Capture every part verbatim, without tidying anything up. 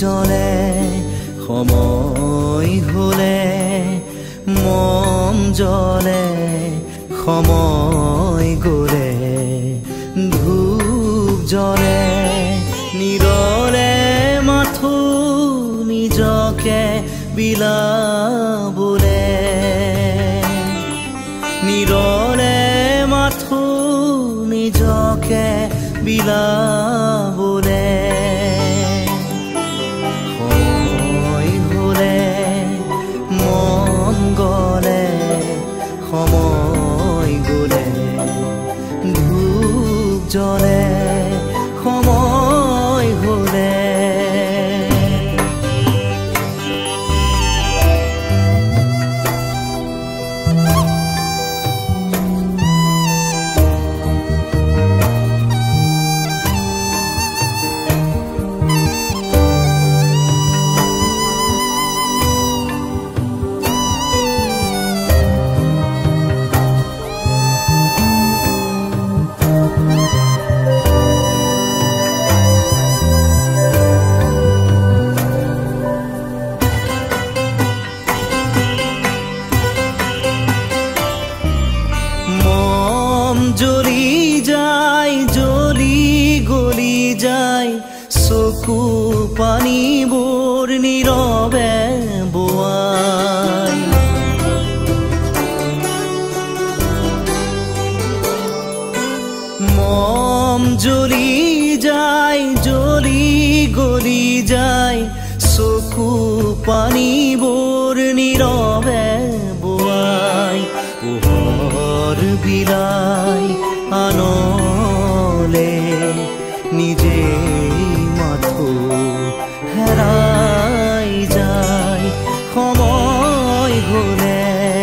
জ্বলে সময় হলে মন জ্বলে সময় গলে ধূপ জ্বলে নিৰলে মাথো নিজকে বিলাবলে নিৰলে মাথো নিজকে বিলাবলে সময় হলে মন গলে সময় গলে ধূপ জ্বলে সময় হলে জ্বলি যায় জ্বলি গলি যায় চকু পানীবোৰ নীৰৱে বোৱাই মম জ্বলি যায় জ্বলি গলি যায় চকু পানীবোৰ নীৰৱে বোৱাই পোহৰ বিলাই আনলে নিজে মাথো হেৰাই যায় সময় হলে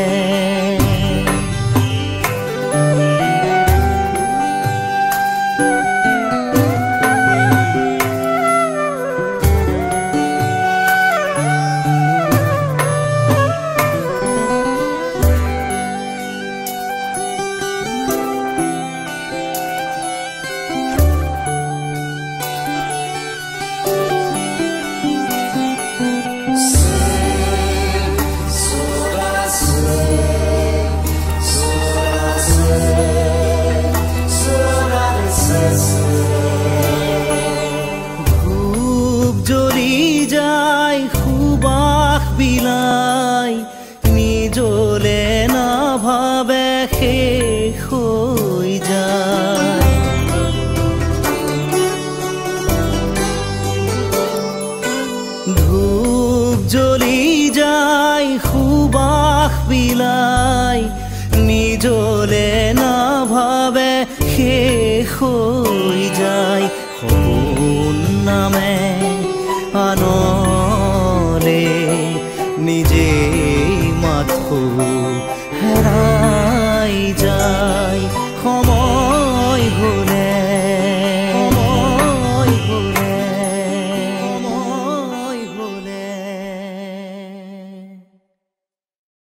ধূপ জ্বলি যায় সুবাস বিলাই নিজলে নাভাবে শেষ হৈ যায় ধূপ জ্বলি যায় সুবাস বিলাই নিজলে নাভাবে শেষ হৈ যায় সপোন নামে আনলে নিজে